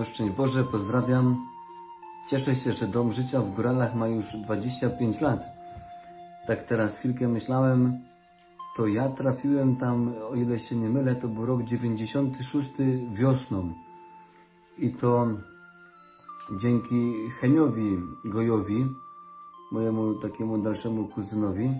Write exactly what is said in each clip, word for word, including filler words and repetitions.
Szczęść Boże, pozdrawiam. Cieszę się, że Dom Życia w Góralach ma już dwadzieścia pięć lat. Tak teraz chwilkę myślałem, to ja trafiłem tam, o ile się nie mylę, to był rok dziewięćdziesiąty szósty wiosną. I to dzięki Heniowi Gojowi, mojemu takiemu dalszemu kuzynowi,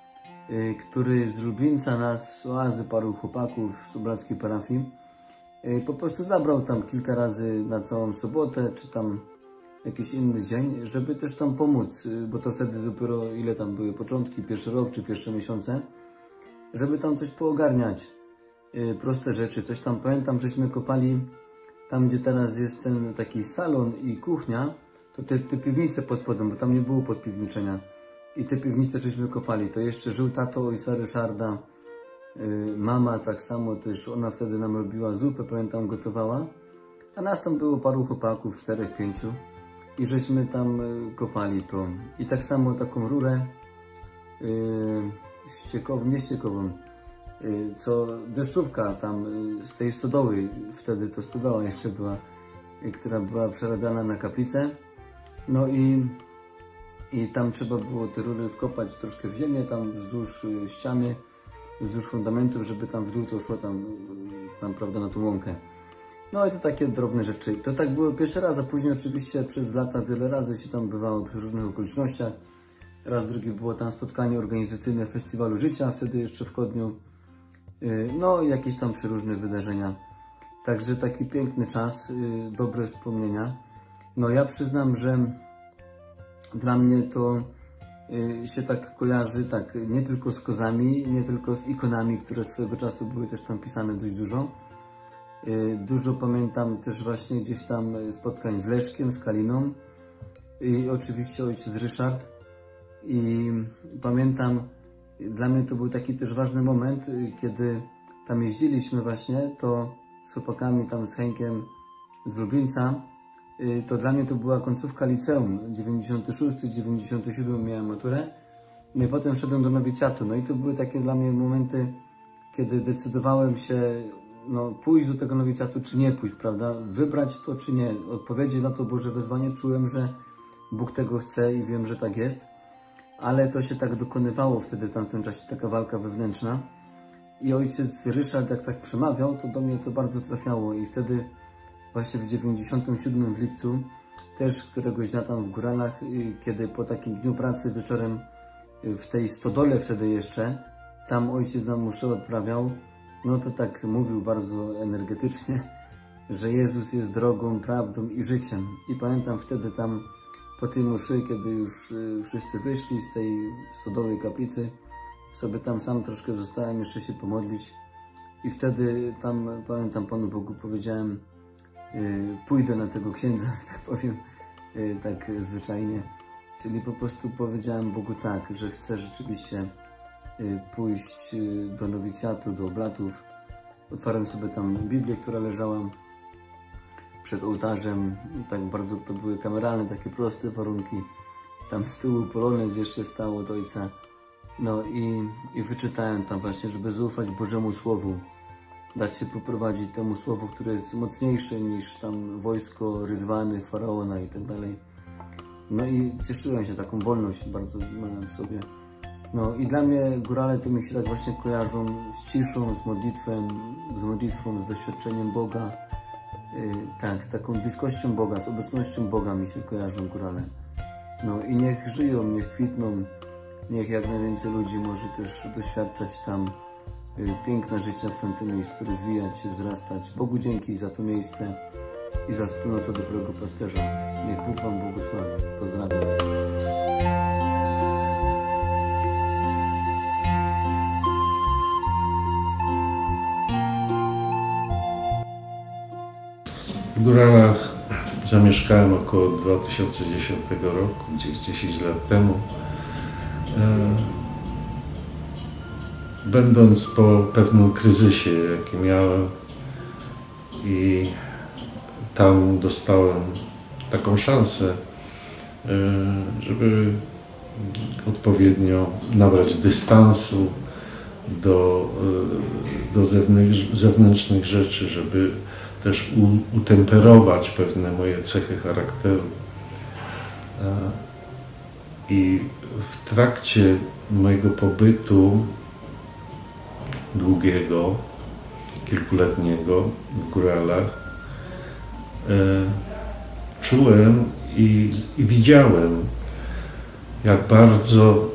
który z Lublińca nas, z oazy, paru chłopaków z oblackiej parafii, po prostu zabrał tam kilka razy na całą sobotę, czy tam jakiś inny dzień, żeby też tam pomóc, bo to wtedy dopiero ile tam były początki, pierwszy rok czy pierwsze miesiące, żeby tam coś poogarniać, proste rzeczy, coś tam. Pamiętam, żeśmy kopali tam, gdzie teraz jest ten taki salon i kuchnia, to te, te piwnice pod spodem, bo tam nie było podpiwniczenia. I te piwnice żeśmy kopali. To jeszcze żył tato ojca Ryszarda, yy, mama tak samo też, ona wtedy nam robiła zupę, pamiętam, gotowała. A nas tam było paru chłopaków, czterech, pięciu. I żeśmy tam yy, kopali to. I tak samo taką rurę, yy, ściekową, nie ściekową, yy, co deszczówka tam yy, z tej stodoły, wtedy to stodoła jeszcze była, yy, która była przerabiana na kaplicę. No i I tam trzeba było te rury wkopać troszkę w ziemię, tam wzdłuż ściany, wzdłuż fundamentów, żeby tam w dół to szło tam, tam prawda, na tą łąkę. No i to takie drobne rzeczy. To tak było pierwszy raz, a później oczywiście przez lata wiele razy się tam bywało przy różnych okolicznościach. Raz drugi było tam spotkanie organizacyjne Festiwalu Życia, wtedy jeszcze w Kodniu. No i jakieś tam przeróżne wydarzenia. Także taki piękny czas, dobre wspomnienia. No ja przyznam, że dla mnie to y, się tak kojarzy, tak, nie tylko z kozami, nie tylko z ikonami, które swojego czasu były też tam pisane dość dużo. Y, dużo pamiętam też właśnie gdzieś tam spotkań z Leszkiem, z Kaliną i oczywiście ojciec Ryszard. I pamiętam, dla mnie to był taki też ważny moment, y, kiedy tam jeździliśmy właśnie, to z chłopakami tam z Henkiem z Lublińca. To dla mnie to była końcówka liceum, dziewięćdziesiąty szósty, dziewięćdziesiąty siódmy miałem maturę. No i potem szedłem do nowicjatu. No i to były takie dla mnie momenty, kiedy decydowałem się, no, pójść do tego nowicjatu, czy nie pójść, prawda? Wybrać to, czy nie. Odpowiedzieć na to Boże wezwanie. Czułem, że Bóg tego chce i wiem, że tak jest. Ale to się tak dokonywało wtedy w tamtym czasie, taka walka wewnętrzna. I ojciec Ryszard, jak tak przemawiał, to do mnie to bardzo trafiało i wtedy właśnie w dziewięćdziesiątym siódmym w lipcu, też któregoś dnia tam w Góralach, kiedy po takim dniu pracy wieczorem w tej stodole wtedy jeszcze, tam ojciec nam mszę odprawiał, no to tak mówił bardzo energetycznie, że Jezus jest drogą, prawdą i życiem. I pamiętam wtedy tam po tej mszy, kiedy już wszyscy wyszli z tej stodołej kaplicy, sobie tam sam troszkę zostałem jeszcze się pomodlić i wtedy tam, pamiętam, Panu Bogu powiedziałem, pójdę na tego księdza, że tak powiem, tak zwyczajnie. Czyli po prostu powiedziałem Bogu tak, że chcę rzeczywiście pójść do nowicjatu, do oblatów. Otwarłem sobie tam Biblię, która leżała przed ołtarzem. Tak bardzo to były kameralne, takie proste warunki. Tam z tyłu polonez jeszcze stało od ojca. No i, i wyczytałem tam właśnie, żeby zaufać Bożemu Słowu. Dać się poprowadzić temu słowu, które jest mocniejsze niż tam wojsko rydwany, faraona i tak dalej. No i cieszyłem się taką wolność bardzo mając sobie. No i dla mnie górale to mi się tak właśnie kojarzą z ciszą, z modlitwą, z modlitwą, z doświadczeniem Boga. Yy, tak, z taką bliskością Boga, z obecnością Boga mi się kojarzą górale. No i niech żyją, niech kwitną, niech jak najwięcej ludzi może też doświadczać tam piękne życie w tamtym miejscu, rozwijać się, wzrastać. Bogu dzięki za to miejsce i za wspólnotę dobrego pasterza. Niech Bóg Wam błogosławi. Pozdrawiam. W Góralach zamieszkałem około dwa tysiące dziesiątego roku, gdzieś dziesięć lat temu. Będąc po pewnym kryzysie, jaki miałem, i tam dostałem taką szansę, żeby odpowiednio nabrać dystansu do, do zewnętrznych rzeczy, żeby też u, utemperować pewne moje cechy charakteru. I w trakcie mojego pobytu długiego, kilkuletniego w góralach e, czułem i, i widziałem, jak bardzo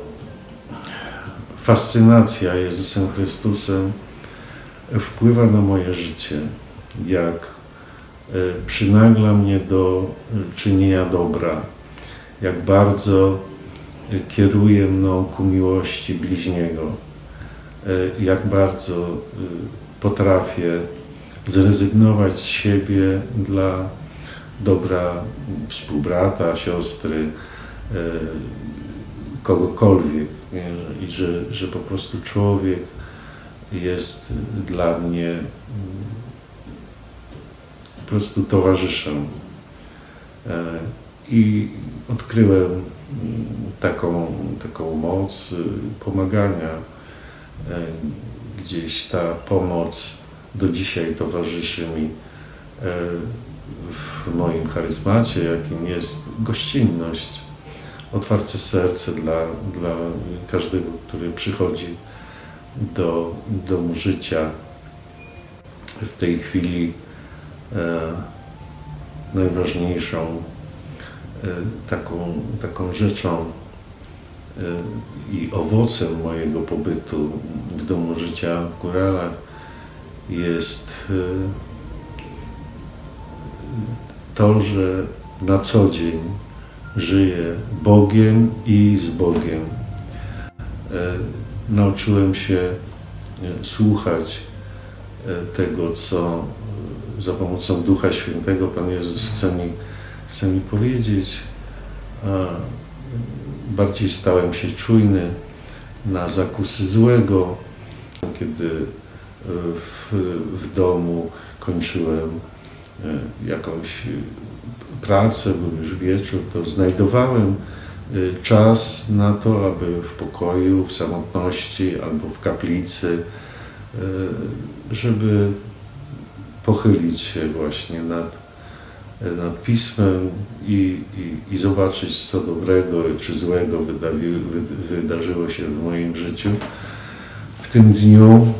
fascynacja Jezusem Chrystusem wpływa na moje życie, jak e, przynagla mnie do czynienia dobra, jak bardzo kieruje mną ku miłości bliźniego, jak bardzo potrafię zrezygnować z siebie dla dobra współbrata, siostry, kogokolwiek. I że, że po prostu człowiek jest dla mnie po prostu towarzyszem. I odkryłem taką, taką moc pomagania. Gdzieś ta pomoc do dzisiaj towarzyszy mi w moim charyzmacie, jakim jest gościnność, otwarte serce dla, dla każdego, który przychodzi do domu życia. W tej chwili najważniejszą taką, taką rzeczą i owocem mojego pobytu w domu życia w Góralach jest to, że na co dzień żyję Bogiem i z Bogiem. Nauczyłem się słuchać tego, co za pomocą Ducha Świętego Pan Jezus chce mi, chce mi powiedzieć. Bardziej stałem się czujny na zakusy złego. Kiedy w, w domu kończyłem jakąś pracę, był już wieczór, to znajdowałem czas na to, aby w pokoju, w samotności albo w kaplicy, żeby pochylić się właśnie nad, nad Pismem i, i, i zobaczyć, co dobrego czy złego wydawi, wy, wydarzyło się w moim życiu. W tym dniu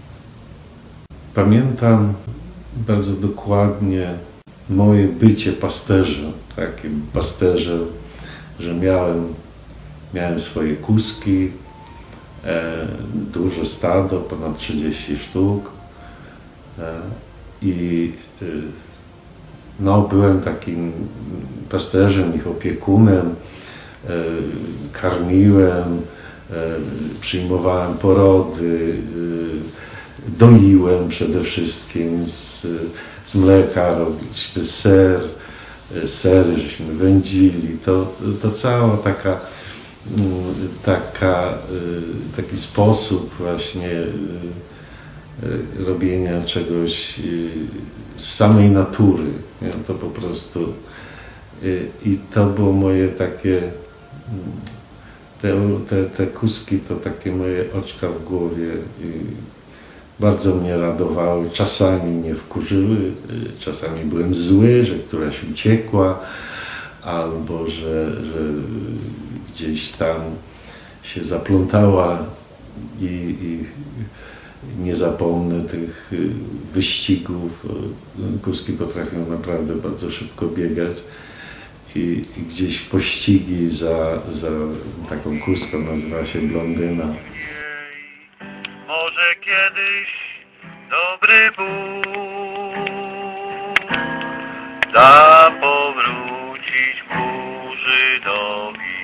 pamiętam bardzo dokładnie moje bycie pasterzem, takim pasterzem, że miałem, miałem swoje kuski, e, duże stado, ponad trzydzieści sztuk e, i e, no, byłem takim pasterzem, ich opiekunem, e, karmiłem, e, przyjmowałem porody, e, doiłem przede wszystkim z, z mleka, robiliśmy ser, sery żeśmy wędzili, to, to cała taka, taka, taki sposób właśnie robienia czegoś z samej natury. To po prostu i to było moje takie, te, te, te kuski to takie moje oczka w głowie. I bardzo mnie radowały, czasami mnie wkurzyły, czasami byłem zły, że któraś uciekła, albo że, że gdzieś tam się zaplątała i, i nie zapomnę tych wyścigów. Kuski potrafią naprawdę bardzo szybko biegać i, i gdzieś pościgi za, za taką kuską nazywa się blondyna. Może kiedyś dobry Bóg da powrócić Murzynowi,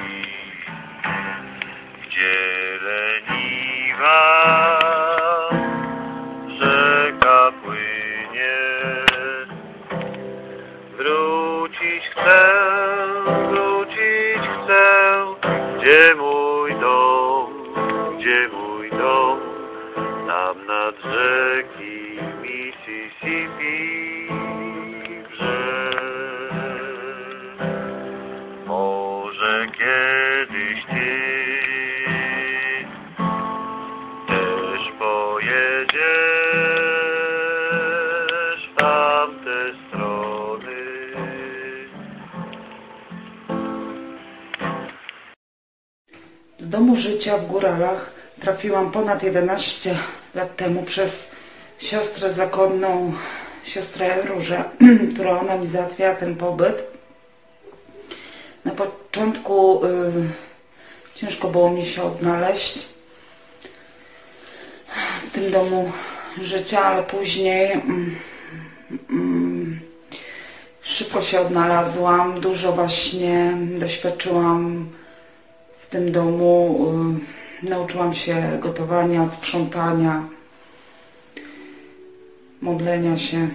gdzie leniwa rzeka płynie. Wrócić chcę, wrócić chcę, gdzie mój dom, gdzie mój dom, tam nad rzeki mi domu życia w Góralach trafiłam ponad jedenaście lat temu przez siostrę zakonną, siostrę Różę, która ona mi załatwiała ten pobyt. Na początku y, ciężko było mi się odnaleźć w tym domu życia, ale później mm, mm, szybko się odnalazłam, dużo właśnie doświadczyłam w tym domu, y, nauczyłam się gotowania, sprzątania, modlenia się.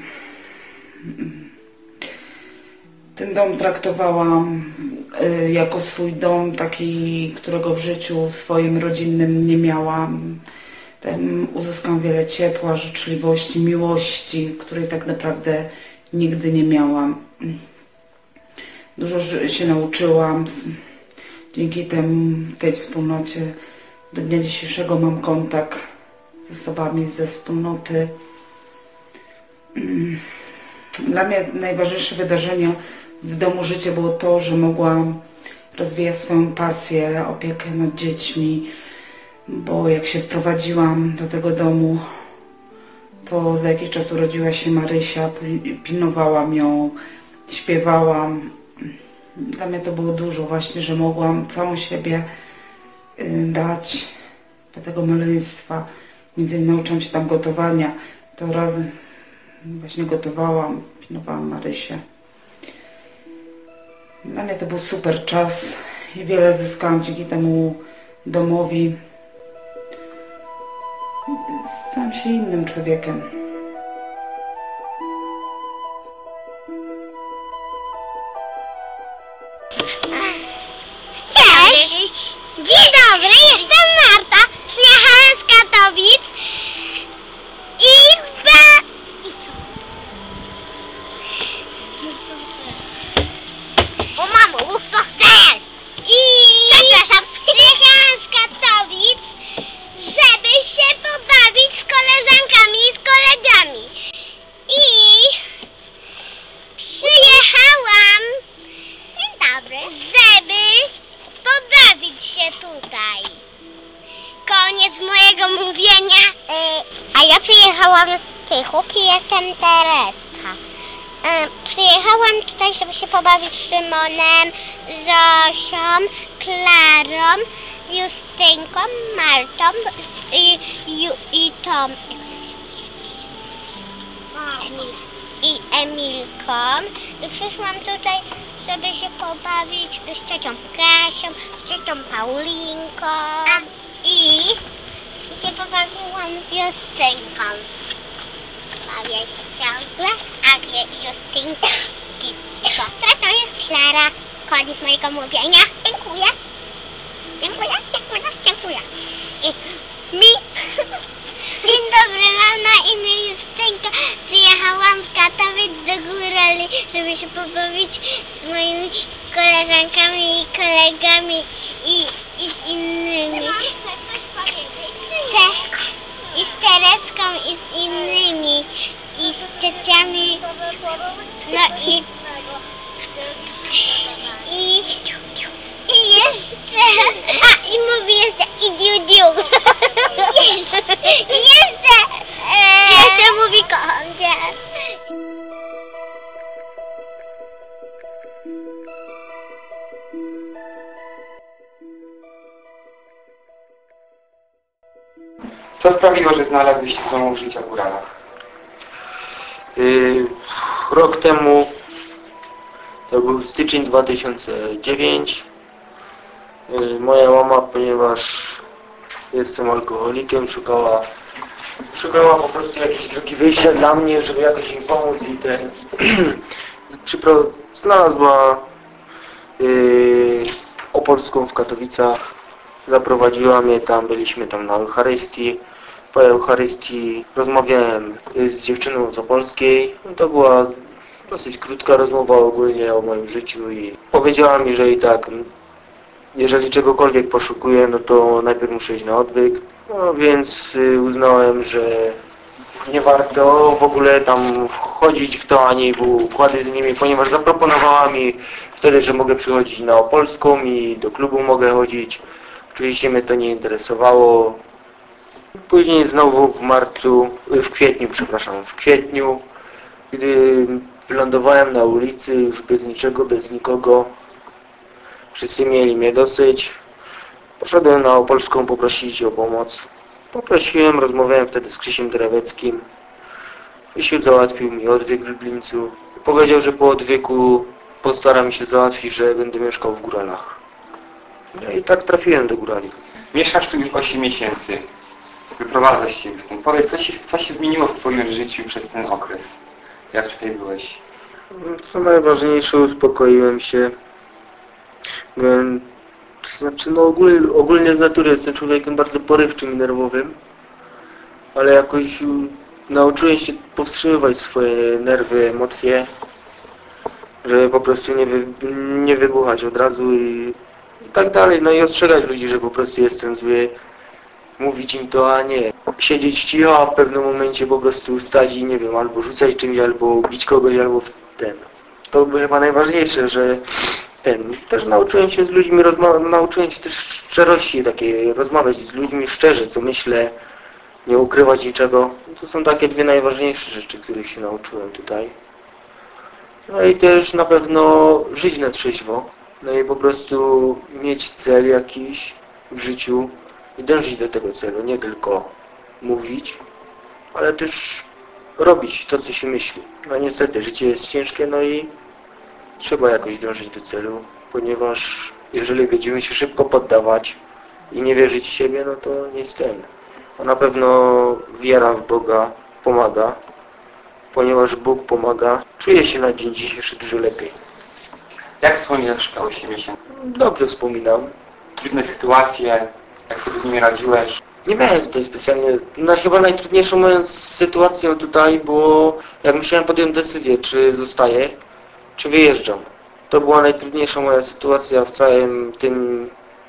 Ten dom traktowałam y, jako swój dom, taki, którego w życiu swoim rodzinnym nie miałam. Tam uzyskałam wiele ciepła, życzliwości, miłości, której tak naprawdę nigdy nie miałam. Dużo się nauczyłam. Dzięki temu, tej wspólnocie do dnia dzisiejszego mam kontakt z osobami ze wspólnoty. Dla mnie najważniejsze wydarzenie w domu życia było to, że mogłam rozwijać swoją pasję, opiekę nad dziećmi, bo jak się wprowadziłam do tego domu, to za jakiś czas urodziła się Marysia, pilnowałam ją, śpiewałam. Dla mnie to było dużo właśnie, że mogłam całą siebie dać do tego maleństwa. Między innymi nauczyłam się tam gotowania, to razem właśnie gotowałam, pilnowałam Marysię. Dla mnie to był super czas i wiele zyskałam dzięki temu domowi. Stałam się innym człowiekiem. Cześć! Dzień dobry, jestem Marta. Przyjechałam z Katowic i ba... O mamo, mów co chcesz! I... Przepraszam, przyjechałam z Katowic, żeby się pobawić z koleżankami i z kolegami. I... Przyjechałam... Dzień dobry. Żeby pobawić się tutaj. Koniec mojego mówienia. Yy, a ja przyjechałam z Tychów i jestem Tereska. Yy, przyjechałam tutaj, żeby się pobawić z Szymonem, Zosią, Klarą, Justynką, Martą i, i, i tą i Emilką. I przyszłam tutaj, żeby się pobawić z ciocią Kasią, z ciocią Paulinką. I, i się pobawiłam Justynką. Bawię się ciągle, a Justynka siostra to jest Klara. Koniec mojego mówienia. Dziękuję. Dziękuję, dziękuję, dziękuję. I mi... Dzień dobry, mam na imię Justynka. Przyjechałam z Katowic do Górali, żeby się pobawić z moimi koleżankami i kolegami i, i z innymi. I z Tereską i z innymi. I z ciociami. No i... I... I jeszcze... A, i mówi jeszcze i diu diu. Jeszcze... Jeszcze... E... Jeszcze mówi kocham cię. Co sprawiło, że znalazłeś się w domu życia w Góralach? Yy, rok temu, to był styczeń dwa tysiące dziewiąty, yy, moja mama, ponieważ jestem alkoholikiem, szukała, szukała po prostu jakiejś drogi wyjścia dla mnie, żeby jakoś im pomóc i ten znalazła yy, Opolską w Katowicach, zaprowadziła mnie tam, byliśmy tam na Eucharystii. Po Eucharystii rozmawiałem z dziewczyną z Opolskiej. To była dosyć krótka rozmowa ogólnie o moim życiu i powiedziała mi, że i tak, jeżeli czegokolwiek poszukuję, no to najpierw muszę iść na odwyk. No więc uznałem, że nie warto w ogóle tam wchodzić w to ani w układy z nimi, ponieważ zaproponowała mi wtedy, że mogę przychodzić na Opolską i do klubu mogę chodzić. Oczywiście mnie to nie interesowało. Później znowu w marcu, w kwietniu, przepraszam, w kwietniu, gdy wylądowałem na ulicy, już bez niczego, bez nikogo, wszyscy mieli mnie dosyć, poszedłem na Opolską poprosić o pomoc. Poprosiłem, rozmawiałem wtedy z Krzysiem Dreweckim. Krzysiu załatwił mi odwyk w Lublińcu. Powiedział, że po odwyku postara mi się załatwić, że będę mieszkał w Góralach. No i tak trafiłem do Górali. Mieszkasz tu już osiem miesięcy. Wyprowadzasz się stąd. Powiedz, co się, co się zmieniło w Twoim życiu przez ten okres? Jak tutaj byłeś? Co najważniejsze, uspokoiłem się. Byłem, to znaczy, no ogólnie, ogólnie z natury jestem człowiekiem bardzo porywczym i nerwowym, ale jakoś um, nauczyłem się powstrzymywać swoje nerwy, emocje, żeby po prostu nie, wy, nie wybuchać od razu i, i tak dalej. No i ostrzegać ludzi, że po prostu jestem zły, mówić im to, a nie siedzieć cicho, a w pewnym momencie po prostu wstać i nie wiem, albo rzucać czymś, albo bić kogoś, albo ten. To było chyba najważniejsze, że ten, też nauczyłem się z ludźmi, rozma- nauczyłem się też szczerości takiej, rozmawiać z ludźmi szczerze, co myślę, nie ukrywać niczego. To są takie dwie najważniejsze rzeczy, których się nauczyłem tutaj. No i też na pewno żyć na trzeźwo, no i po prostu mieć cel jakiś w życiu i dążyć do tego celu, nie tylko mówić, ale też robić to, co się myśli. No niestety, życie jest ciężkie, no i trzeba jakoś dążyć do celu, ponieważ jeżeli będziemy się szybko poddawać i nie wierzyć w siebie, no to nic ten. A na pewno wiara w Boga pomaga, ponieważ Bóg pomaga. Czuję się na dzień dzisiejszy dużo lepiej. Jak wspominasz te osiem miesięcy? Dobrze wspominam. Trudne sytuacje, jak sobie z nimi radziłeś? Nie miałem tutaj specjalnie, no chyba najtrudniejszą moją sytuacją tutaj było, jak musiałem podjąć decyzję, czy zostaję, czy wyjeżdżam. To była najtrudniejsza moja sytuacja w całym tym,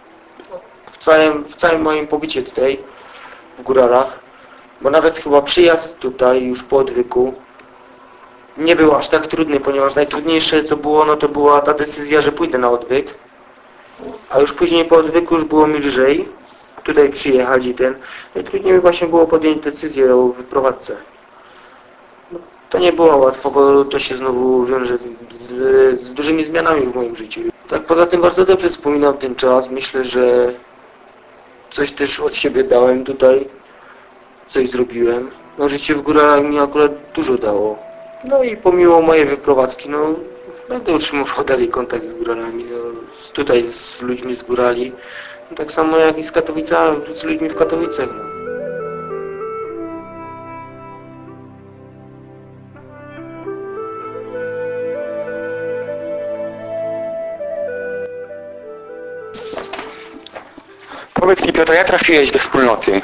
w całym, w całym moim pobycie tutaj, w Góralach, bo nawet chyba przyjazd tutaj już po odwyku nie był aż tak trudny, ponieważ najtrudniejsze co było, no to była ta decyzja, że pójdę na odwyk, a już później po odwyku już było mi lżej tutaj przyjechać i ten, najtrudniej mi właśnie było podjąć decyzję o wyprowadzce. No, to nie było łatwo, bo to się znowu wiąże z, z, z dużymi zmianami w moim życiu. Tak poza tym bardzo dobrze wspominam ten czas, myślę, że coś też od siebie dałem tutaj, coś zrobiłem. No życie w Górach mi akurat dużo dało. No i pomimo mojej wyprowadzki, no będę utrzymywał dalej kontakt z Góralami, no, tutaj z ludźmi z Górali. No, tak samo jak i z Katowicami, z ludźmi w Katowicach. No. Powiedz mi, Piotr, jak trafiłeś do wspólnoty?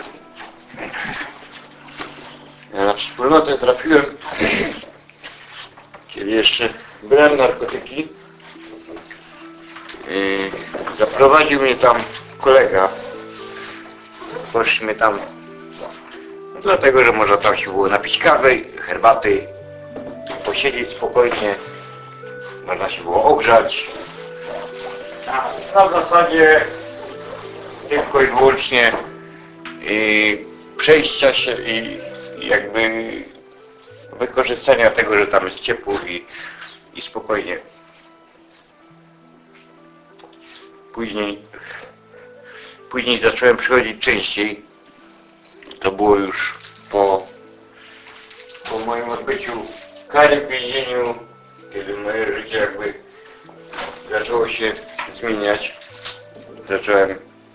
Ja na wspólnotę trafiłem, kiedy jeszcze brałem narkotyki. I zaprowadził mnie tam kolega. Poszliśmy tam dlatego, że można tam się było napić kawy, herbaty, posiedzieć spokojnie, można się było ogrzać. A na zasadzie tylko i wyłącznie i przejścia się i jakby wykorzystania tego, że tam jest ciepło i, i spokojnie. Później, później zacząłem przychodzić częściej. To było już po, po moim odbyciu kary w więzieniu, kiedy moje życie jakby zaczęło się zmieniać. Zacząłem,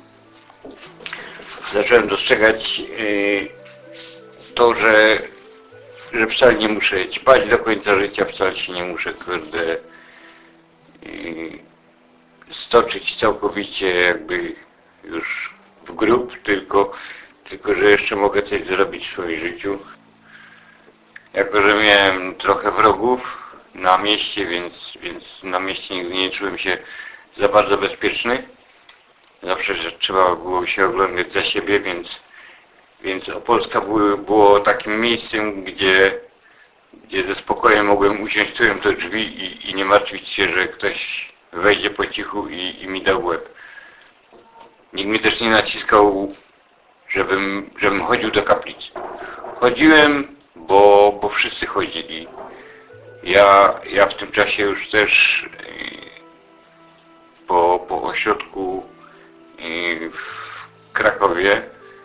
zacząłem dostrzegać yy, to, że, że wcale nie muszę ćpać do końca życia, wcale się nie muszę, kurde, yy, stoczyć całkowicie jakby już w grób, tylko, tylko że jeszcze mogę coś zrobić w swoim życiu. Jako że miałem trochę wrogów na mieście, więc, więc na mieście nigdy nie czułem się za bardzo bezpieczny. Zawsze że trzeba było się oglądać za siebie, więc, więc Opolska było, było takim miejscem, gdzie, gdzie ze spokojem mogłem usiąść tyłem do drzwi i, i nie martwić się, że ktoś wejdzie po cichu i, i mi da w łeb. Nikt mnie też nie naciskał, żebym, żebym chodził do kaplicy. Chodziłem, bo, bo wszyscy chodzili. Ja, ja w tym czasie już też po, po ośrodku w Krakowie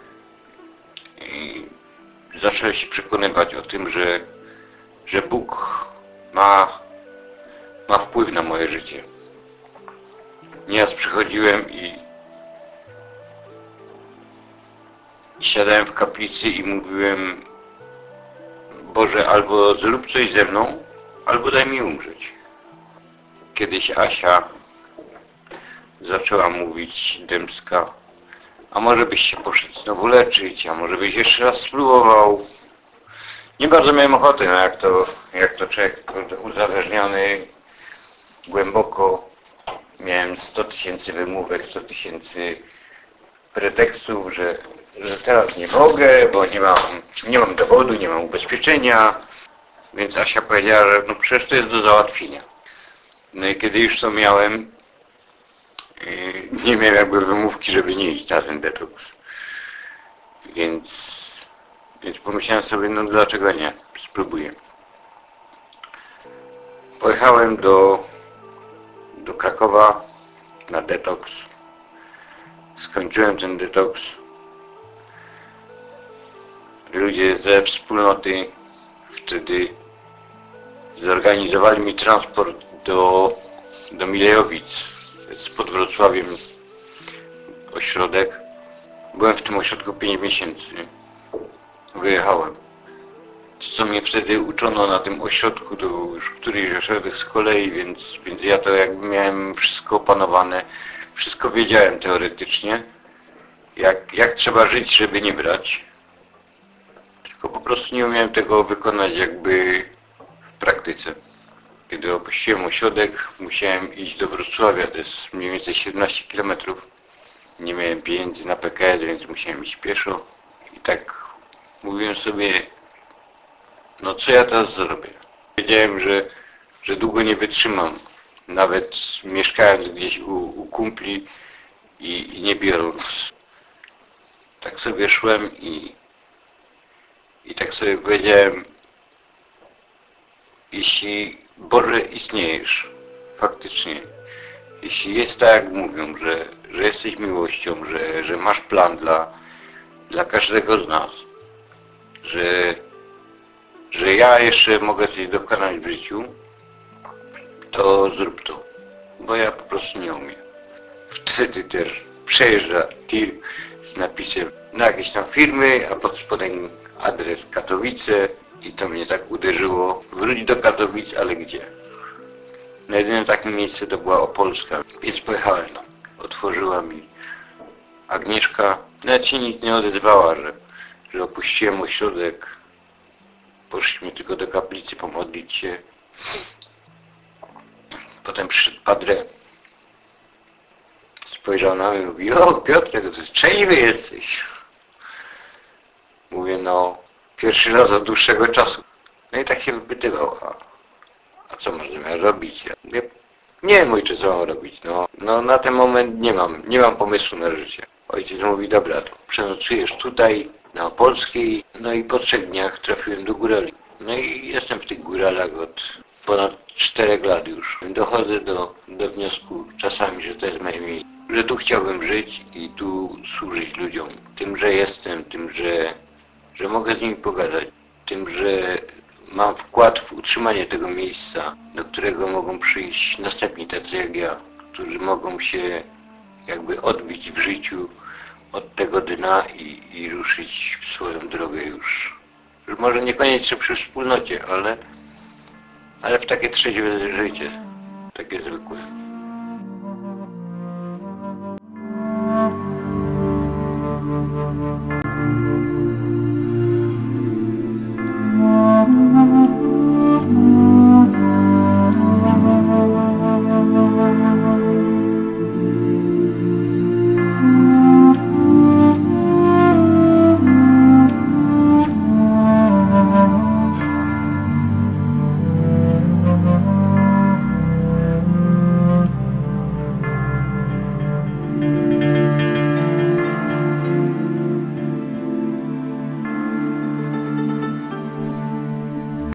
zacząłem się przekonywać o tym, że, że Bóg ma, ma wpływ na moje życie. Nieraz przychodziłem i, i siadałem w kaplicy i mówiłem: Boże, albo zrób coś ze mną, albo daj mi umrzeć. Kiedyś Asia zaczęła mówić, Dębska: a może byś się poszedł znowu leczyć, a może byś jeszcze raz spróbował. Nie bardzo miałem ochotę, no jak to, jak to człowiek uzależniony głęboko. Miałem sto tysięcy wymówek, sto tysięcy pretekstów, że, że teraz nie mogę, bo nie mam, nie mam dowodu, nie mam ubezpieczenia. Więc Asia powiedziała, że no przecież to jest do załatwienia. No i kiedy już to miałem, nie miałem jakby wymówki, żeby nie iść na ten detoks. Więc, więc pomyślałem sobie, no dlaczego nie, spróbuję. Pojechałem do, do Krakowa na detoks. Skończyłem ten detoks. Ludzie ze wspólnoty wtedy zorganizowali mi transport do, do Milejowic, pod Wrocławiem ośrodek. Byłem w tym ośrodku pięć miesięcy. Wyjechałem. To, co mnie wtedy uczono na tym ośrodku, to już któryś ośrodek z kolei, więc, więc ja to jakby miałem wszystko opanowane. Wszystko wiedziałem teoretycznie, jak, jak trzeba żyć, żeby nie brać. Tylko po prostu nie umiałem tego wykonać jakby w praktyce. Kiedy opuściłem ośrodek, musiałem iść do Wrocławia, to jest mniej więcej siedemnaście kilometrów. Nie miałem pieniędzy na P K S, więc musiałem iść pieszo. I tak mówiłem sobie, no co ja teraz zrobię? Wiedziałem, że, że długo nie wytrzymam. Nawet mieszkając gdzieś u, u kumpli i, i nie biorąc. Tak sobie szłem i, i tak sobie powiedziałem, jeśli Boże istniejesz, faktycznie, jeśli jest tak jak mówią, że, że jesteś miłością, że, że masz plan dla, dla każdego z nas, że, że ja jeszcze mogę coś dokonać w życiu, to zrób to, bo ja po prostu nie umiem. Wtedy też przejeżdża tir z napisem na jakieś tam firmy, a pod spodem adres Katowice i to mnie tak uderzyło. Wróć do Katowic, ale gdzie? Na jedyne takie miejsce to była Opolska, więc pojechałem tam. Otworzyła mi Agnieszka, nawet się nic nie odezwała, że, że opuściłem ośrodek. Poszliśmy tylko do kaplicy pomodlić się. Potem przyszedł padre, spojrzał na mnie i mówi: o Piotrek, to trzeźwy jesteś. Mówię: no, pierwszy raz od dłuższego czasu. No i tak się wypytywał: a, a co masz zamiar robić? Ja mówię: nie wiem, ojcze, co mam robić. No, no na ten moment nie mam, nie mam pomysłu na życie. Ojciec mówi: dobra, to przenocujesz tutaj, na Opolskiej. No i po trzech dniach trafiłem do górali. No i jestem w tych góralach od ponad czterech lat już. Dochodzę do, do wniosku czasami, że to jest moje miejsce. Że tu chciałbym żyć i tu służyć ludziom. Tym, że jestem, tym, że, że mogę z nimi pogadać. Tym, że mam wkład w utrzymanie tego miejsca, do którego mogą przyjść następni tacy jak ja, którzy mogą się jakby odbić w życiu od tego dna i, i ruszyć w swoją drogę już. Już może niekoniecznie przy wspólnocie, ale, ale w takie trzeźwe życie, takie zwykłe.